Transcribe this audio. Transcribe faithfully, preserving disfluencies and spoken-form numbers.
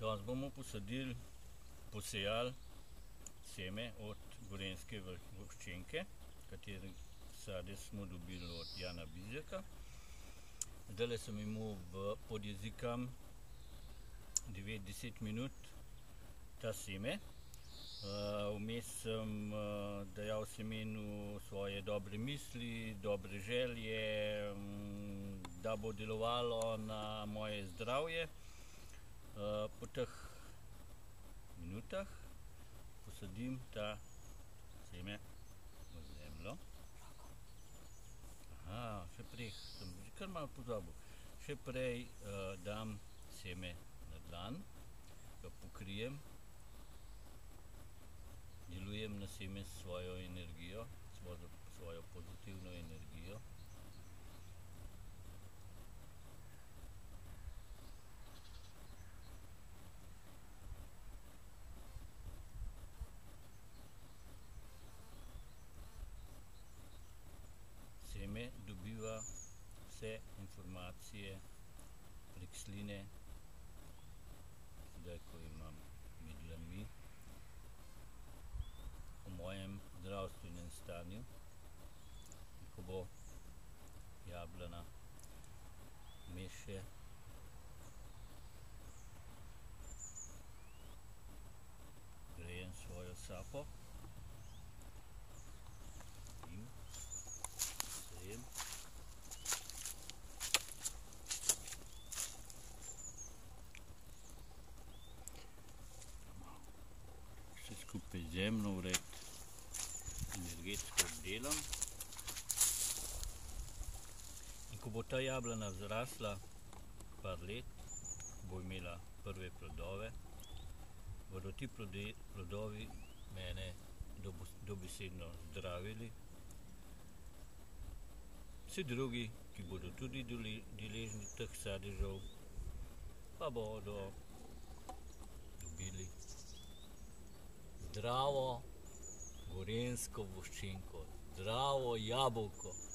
Danes bomo posadili, posejali seme od gorenjske voščenke, katere sadje smo dobili od Jana Bizjaka. Zdajle sem imel v podjezikam devet do deset minut ta seme. Vmes sem dajal semenu svoje dobre misli, dobre želje, da bo delovalo na moje zdravje. Po teh minutah posadim ta seme v zemljo. Aha, še prej sem že kar malo pozabil. Še prej dam seme na dlan, ga pokrijem, delujem na seme s svojo energijo, svojo pozitivno energijo. Seme dobiva vse informacije prek sline, zdaj, ko imam med dlanmi, o mojem zdravstvenem stanju. Ko bo jablana vmes še grejem svojo sapo in sejem. Vse skupaj zemljo vred energetsko obdelam. In ko bo ta jablana zrasla par let, bo imela prve plodove, bodo ti plodovi mene dobesedno zdravili. Vsi drugi, ki bodo tudi deležni teh sadežev, pa bodo dobili zdravo gorenjsko voščenko, zdravo jabolko.